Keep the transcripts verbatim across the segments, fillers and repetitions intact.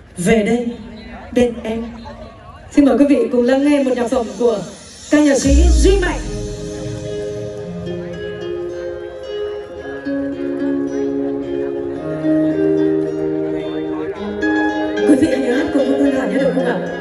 Về đây bên em. Xin mời quý vị cùng lắng nghe một nhạc phẩm của ca nhạc sĩ Duy Mạnh. Quý vị nhớ hát cùng Phương Hà nhớ được không ạ?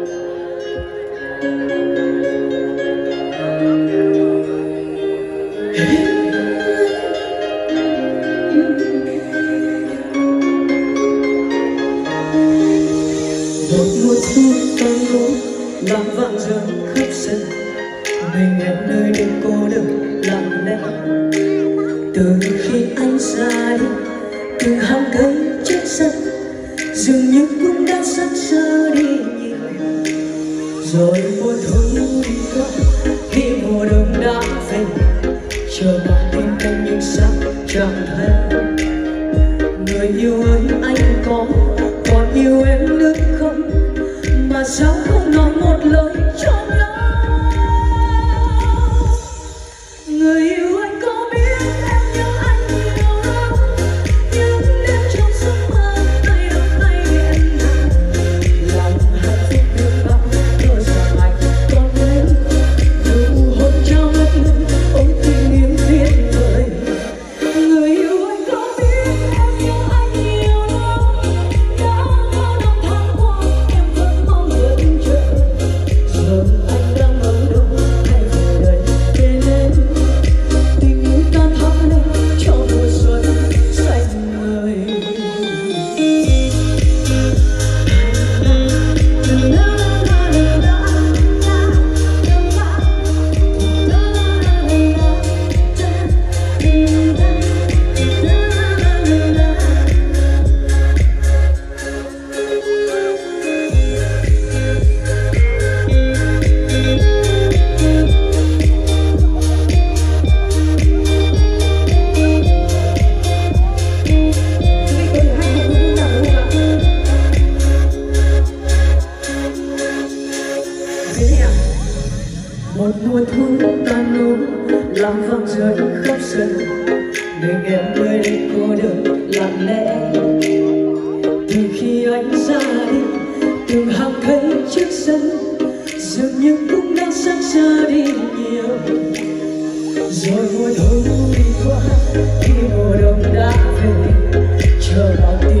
Một mùa thu tan ngủ làm vang dần khắp sân, mình em nơi đây cô đơn lặng lẽ. Từ khi anh ra đi, từng hàng cây chết sân dường như cũng đã sắc sơ đi nhiều. Rồi mùa thu đi qua, khi mùa đông đã về, chờ mong tin anh nhưng sao chẳng thấy. Người yêu ơi anh có còn yêu em nữa không, mà sao không nói một lời cho nhau. Người yêu anh có biết em nhớ anh nhiều lắm, những đêm trong giấc mơ tay ôm tay em nằm, lòng hạnh phúc đương bao nỗi sợ anh còn đây, nụ hôn trao ngất ngây ôi tình yêu tuyệt vời. Người yêu anh có biết em nhớ anh nhiều lắm, đã bao năm tháng qua em vẫn mong vẫn chờ, giờ anh đang ở đâu hãy về đây bên em, tình yêu ta thắp lên cho mùa xuân xanh ngời. Một mùa thu tan ngủ làm vang rơi khắp sân, mình em nơi đây cô đơn lặng lẽ. Từ khi anh ra đi, từng hàng cây trước sân dường như cũng đã sắc ra đi nhiều. Rồi mùa thu đi qua, khi mùa đông đã về, chờ bao